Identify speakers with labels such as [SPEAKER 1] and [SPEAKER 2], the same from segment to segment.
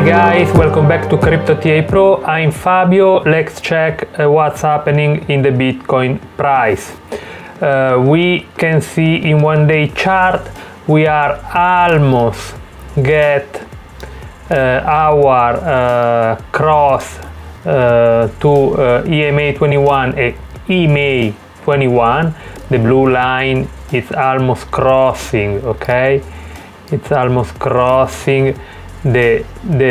[SPEAKER 1] guys, welcome back to Crypto TA Pro. I'm Fabio. Let's check what's happening in the Bitcoin price. We can see in 1 day chart we are almost get our cross to EMA 21 and EMA 21. The blue line is almost crossing, okay? It's almost crossing the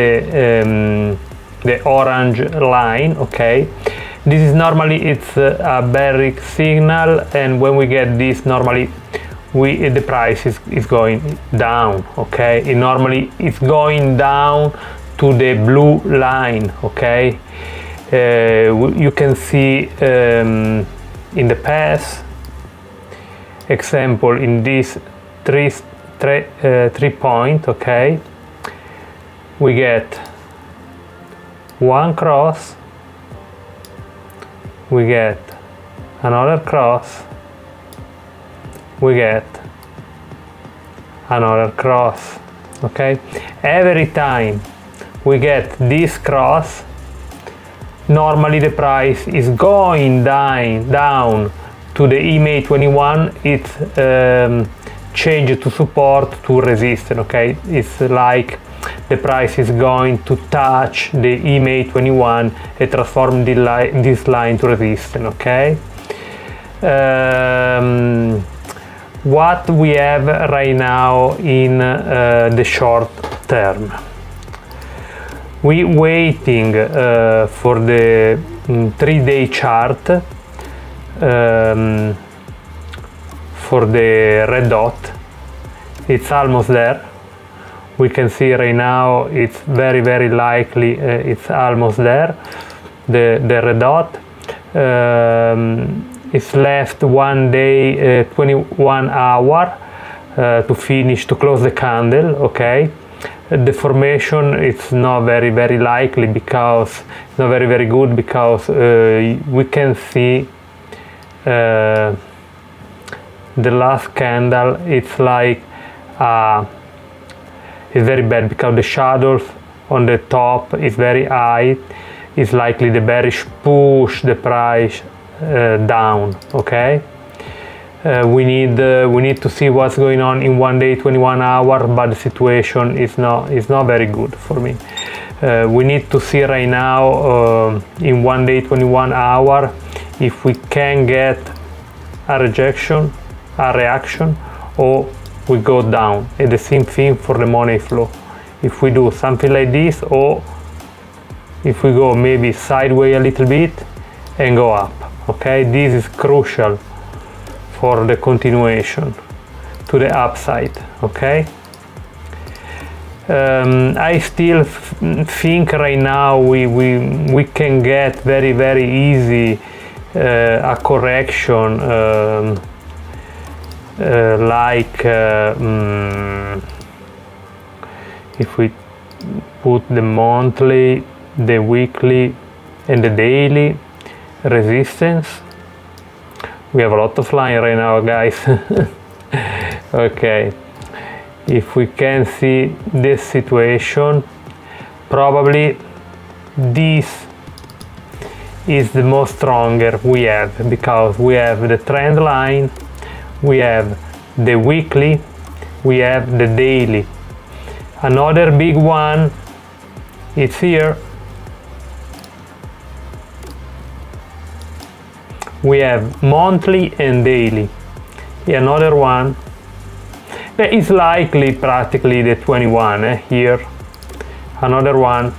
[SPEAKER 1] orange line, okay? This is normally it's a bearish signal, and when we get this, normally the price is going down, okay? It normally it's going down to the blue line, okay? You can see in the past example in this three point, okay, we get one cross, we get another cross, we get another cross, okay? Every time we get this cross, normally the price is going down to the EMA 21. It's change to support to resistance, okay? It's like the price is going to touch the EMA 21 and transform this line to resistance, okay? What we have right now in the short term, we waiting for the 3-day chart for the red dot. It's almost there. We can see right now it's very likely it's almost there, the red dot. It's left 1 day 21 hour to finish, to close the candle, okay? The formation, it's not very likely, because it's not very good, because we can see the last candle, it's like it's very bad, because the shadows on the top is very high. It's likely the bearish push the price down, okay? We need to see what's going on in 1 day 21 hour, but the situation is not very good for me. We need to see right now in 1 day 21 hour if we can get a rejection, a reaction, or we go down. And the same thing for the money flow. If we do something like this, or if we go maybe sideways a little bit and go up, okay? This is crucial for the continuation to the upside, okay? I still think right now we can get very easy a correction like if we put the monthly, the weekly and the daily resistance. We have a lot of line right now, guys. Okay, if we can see this situation, probably this is the most stronger we have, because we have the trend line, we have the weekly, we have the daily. Another big one, it's here. We have monthly and daily. Another one is likely practically the 21 here. Another one,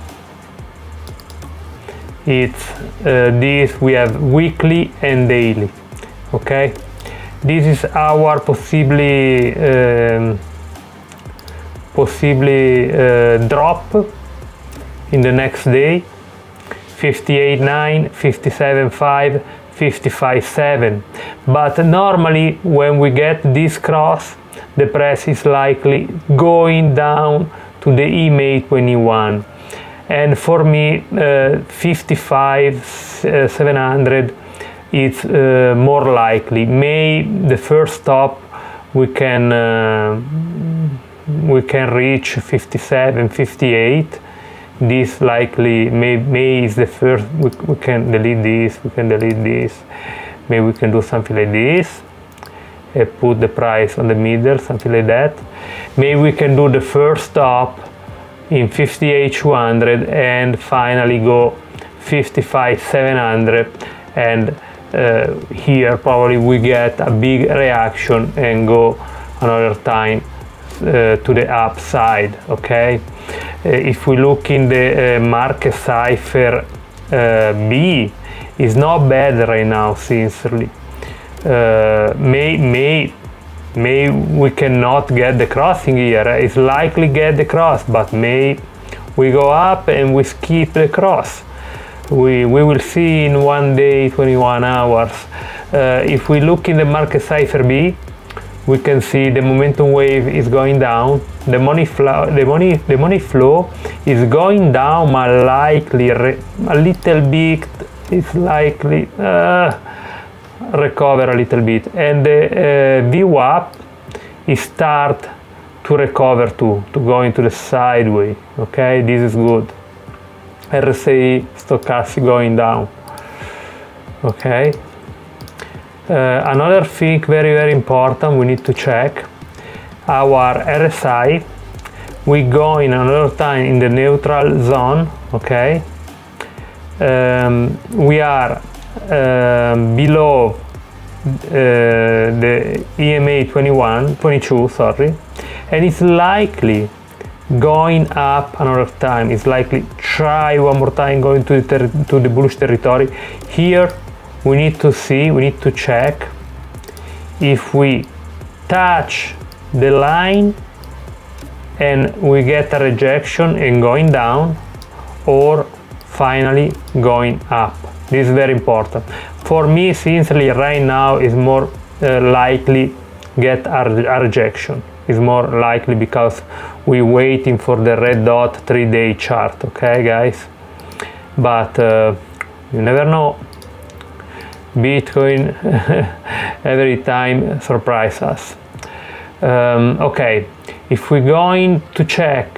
[SPEAKER 1] it's this, we have weekly and daily, okay? This is our possibly drop in the next day. 58.9, 57.5, 55.7. But normally when we get this cross, the price is likely going down to the EMA 21. And for me, 55.700 it's more likely. The first stop we can reach 57, 58 this likely may is the first. We can delete this, we can delete this. Maybe we can do something like this, put the price on the middle, something like that. Maybe we can do the first stop in 58,200 and finally go 55,700, and here probably we get a big reaction and go another time to the upside. Okay, if we look in the market cipher B, is not bad right now, sincerely. May we cannot get the crossing here. It's likely get the cross, but may we go up and we skip the cross. We will see in 1 day, 21 hours. If we look in the market cipher B, we can see the momentum wave is going down. The money flow is going down, but likely a little bit. It's likely recover a little bit, and the VWAP is start to recover too, to go into the sideways. Okay, this is good. RSI stochastic going down. Okay. Another thing very important we need to check our RSI. We go in another time in the neutral zone. Okay. We are below the EMA 22, sorry, and it's likely going up another time. It's likely try one more time going to the bullish territory. Here we need to see, we need to check if we touch the line and we get a rejection and going down, or finally going up. This is very important. For me, sincerely, right now is more likely get a rejection. Is more likely because we're waiting for the red dot 3-day chart. Okay, guys, but you never know. Bitcoin every time surprise us. Okay, if we're going to check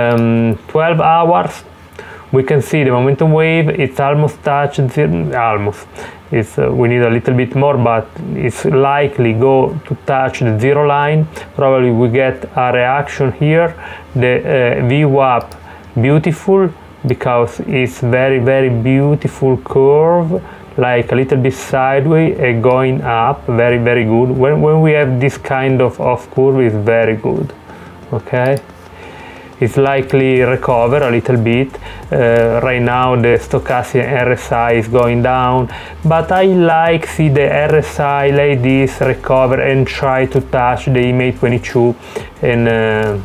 [SPEAKER 1] 12 hours, we can see the momentum wave. It's almost touched almost. It's we need a little bit more, but it's likely go to touch the zero line. Probably we get a reaction here. The VWAP beautiful because it's very beautiful curve, like a little bit sideways and going up. Very good. When we have this kind of curve, is very good. Okay. It's likely recover a little bit. Right now the stochastic RSI is going down, but I like see the RSI like this recover and try to touch the EMA 22, and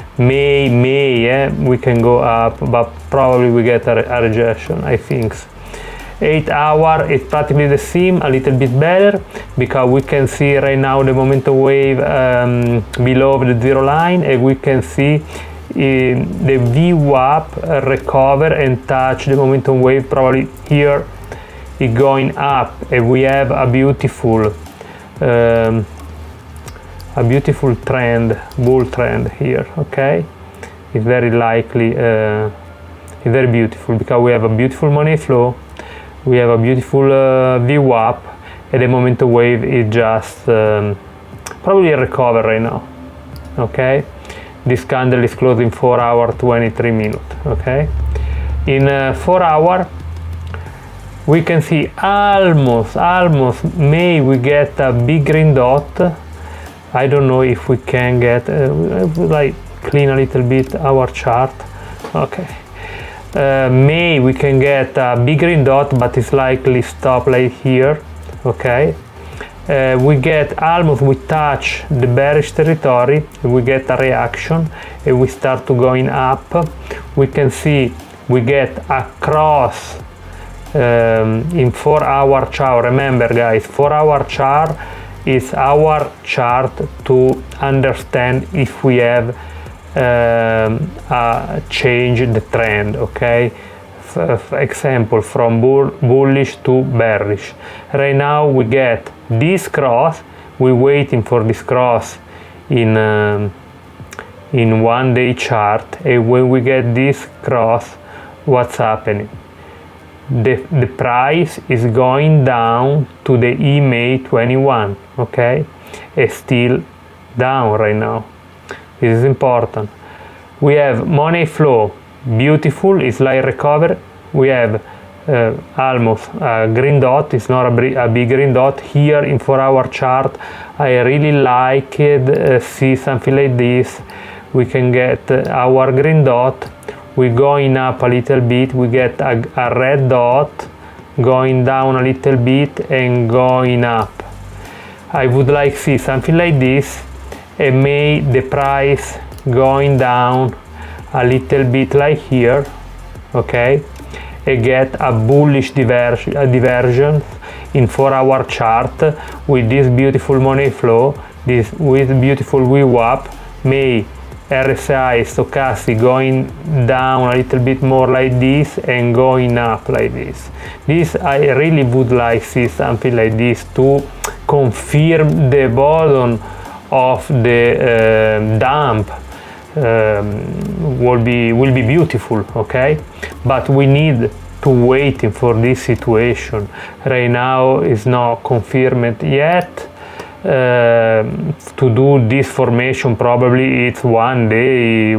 [SPEAKER 1] May we can go up, but probably we get a rejection, I think. 8 hour is practically the same, a little bit better, because we can see right now the momentum wave below the zero line, and we can see the VWAP recover and touch the momentum wave. Probably here is going up, and we have a beautiful trend, bull trend here. Okay, it's very likely, it's very beautiful because we have a beautiful money flow, we have a beautiful VWAP, and the momentum wave is just probably a recover right now. Okay. This candle is closing 4 hours 23 minutes. Okay, in 4 hours we can see almost may we get a big green dot. I don't know if we can get like clean a little bit our chart. Okay, may we can get a big green dot, but it's likely stop like here. Okay. We get almost, we touch the bearish territory, we get a reaction and we start to going up. We can see we get a cross in 4 hour chart. Remember guys, 4 hour chart is our chart to understand if we have change the trend. Okay, example from bullish to bearish. Right now we get this cross, we're waiting for this cross in in 1 day chart, and when we get this cross, what's happening? The price is going down to the EMA 21, okay? It's still down right now. This is important. We have money flow, beautiful, it's like recovery. We have almost a green dot, it's not a big green dot. Here in 4-hour chart, I really like it, see something like this. We can get our green dot, we're going up a little bit, we get a red dot, going down a little bit and going up. I would like to see something like this, and make the price going down a little bit like here, okay? And get a bullish diversion in 4-hour chart with this beautiful money flow, this with beautiful VWAP, may RSI stochastic going down a little bit more like this and going up like this. This I really would like to see something like this to confirm the bottom of the dump. Will be beautiful, okay? But we need to waiting for this situation. Right now is not confirmed yet. To do this formation probably it's one day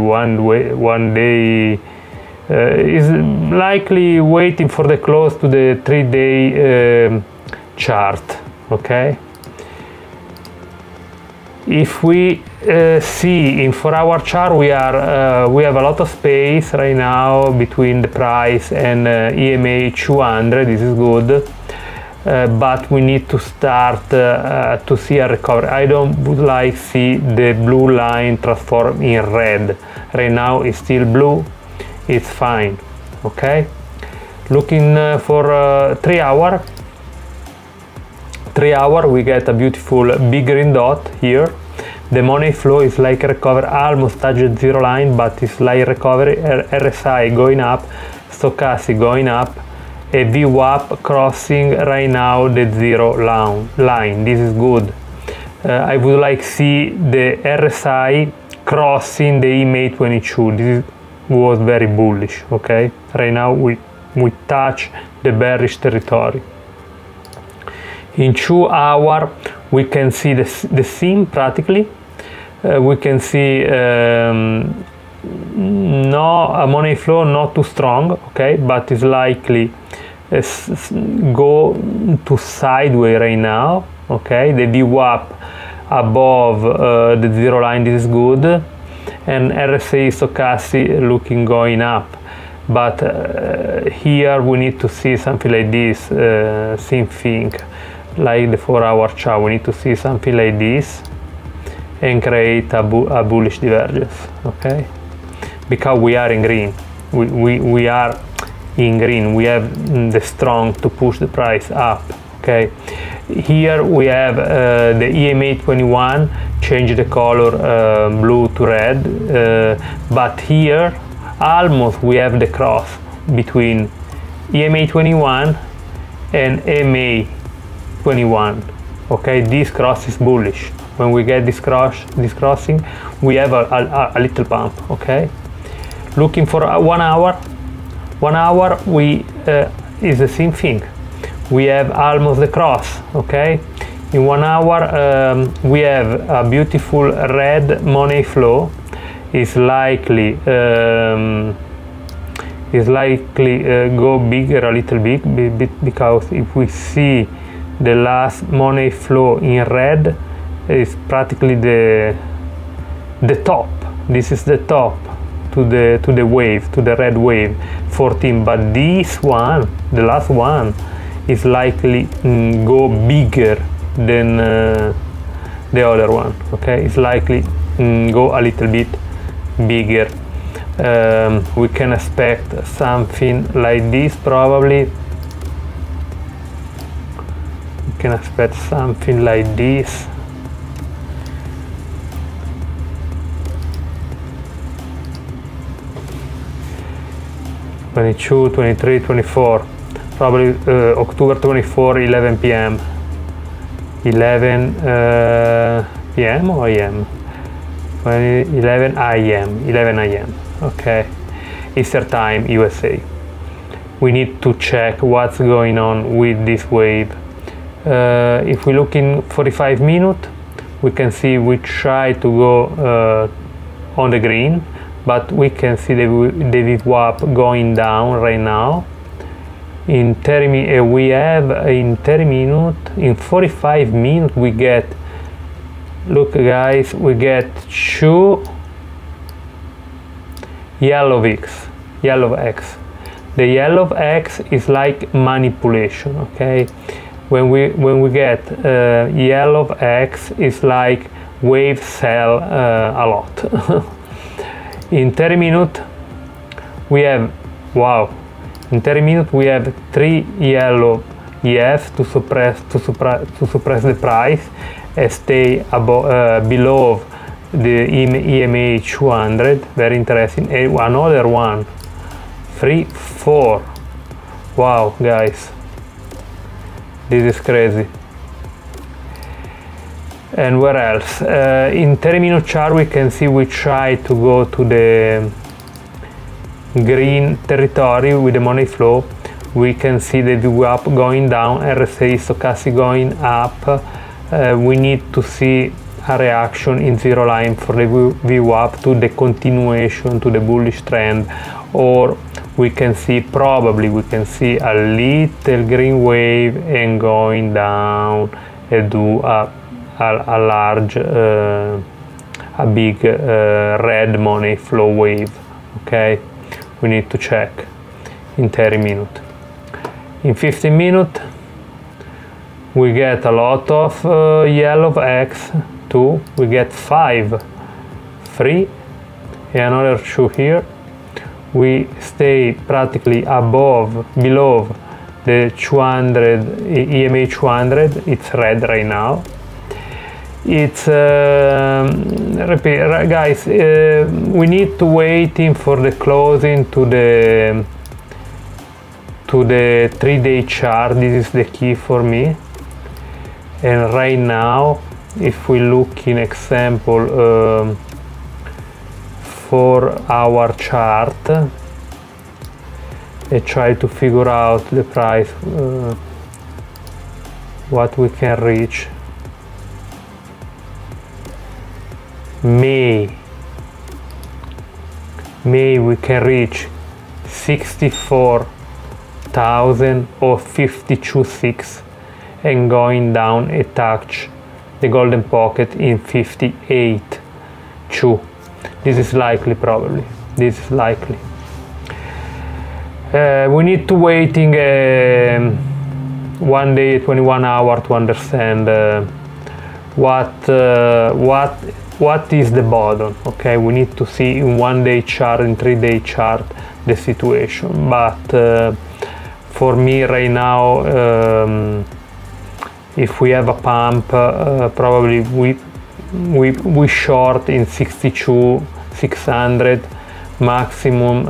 [SPEAKER 1] is likely waiting for the close to the 3-day chart, okay? If we see in 4-hour chart, we have a lot of space right now between the price and EMA 200. This is good. But we need to start to see a recovery. I would like to see the blue line transform in red. Right now it's still blue, it's fine, okay? Looking for 3-hour. 3-hour, we get a beautiful big green dot here. The money flow is like recover, almost touched zero line, but it's like recovery. RSI going up, stochastic going up, a VWAP crossing right now the zero line. This is good. I would like to see the RSI crossing the EMA 22. This was very bullish, okay? Right now we touch the bearish territory. In 2-hour, we can see the theme practically. We can see no a money flow not too strong, okay, but it's likely go to sideways right now, okay. The VWAP above the zero line, this is good, and RSI stochastic looking going up. But here we need to see something like this, same thing, like the 4-hour chart. We need to see something like this and create a bullish divergence, okay? Because we are in green, we are in green. We have the strong to push the price up, okay? Here we have the EMA 21 change the color blue to red, but here almost we have the cross between EMA 21 and MA 21, okay? This cross is bullish. When we get this crossing, we have a little pump, okay? Looking for 1 hour. 1 hour is the same thing. We have almost the cross, okay? In 1 hour we have a beautiful red money flow. Is likely go bigger a little bit, because if we see the last money flow in red, is practically the top. This is the top to the wave, to the red wave 14. But this one, the last one, is likely go bigger than the other one, okay? It's likely go a little bit bigger. We can expect something like this probably. We can expect something like this. (22, 23, 24), probably October 24, 11 p.m. 11 p.m. or a.m. 11 a.m. Okay, Eastern time, USA. We need to check what's going on with this wave. If we look in 45 minutes, we can see we try to go on the green, but we can see the VWAP going down right now. In 45 minutes we get, look guys, we get 2 yellow X. The yellow X is like manipulation, okay? When we get yellow X, it's like wave sell a lot. In 30 minutes we have, wow, in 30 minutes we have 3 yellow yes to suppress the price and stay above, below the EMA 200. Very interesting. And another one, 3, 4. Wow, guys, this is crazy. And where else? In 30-minute chart we can see we try to go to the green territory with the money flow. We can see the VWAP going down, RSI stochastic going up. We need to see a reaction in zero line for the VWAP to the continuation to the bullish trend, or we can see, probably we can see a little green wave and going down and do a large, a big red money flow wave. Okay, we need to check in 30 minutes. In 15 minutes we get a lot of yellow X, 2, we get 5, 3, and another 2 here. We stay practically below the 200, EMA 200, it's red right now. It's guys, we need to waiting for the closing to the 3-day chart. This is the key for me. And right now, if we look in example 4-hour chart and try to figure out the price, what we can reach. May we can reach 64,000 or 52.6 and going down a touch the golden pocket in 58.2. This is likely, probably. This is likely. We need to waiting 1 day, 21 hours to understand what is the bottom. Okay, we need to see in 1-day chart, in 3-day chart, the situation. But for me right now, if we have a pump, probably we short in 62,600, maximum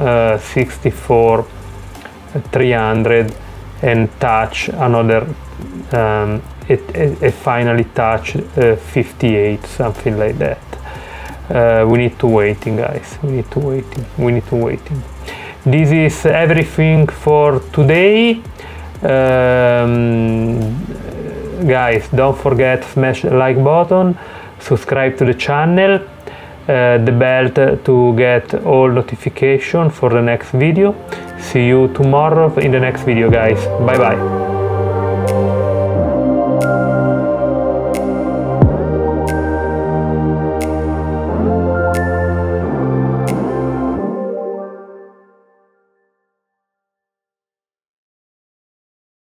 [SPEAKER 1] 64,300, and touch another finally touch 58, something like that. We need to waiting, guys. We need to waiting. This is everything for today. Guys, don't forget smash the like button, subscribe to the channel, the bell to get all notification for the next video. See you tomorrow in the next video, guys. Bye bye.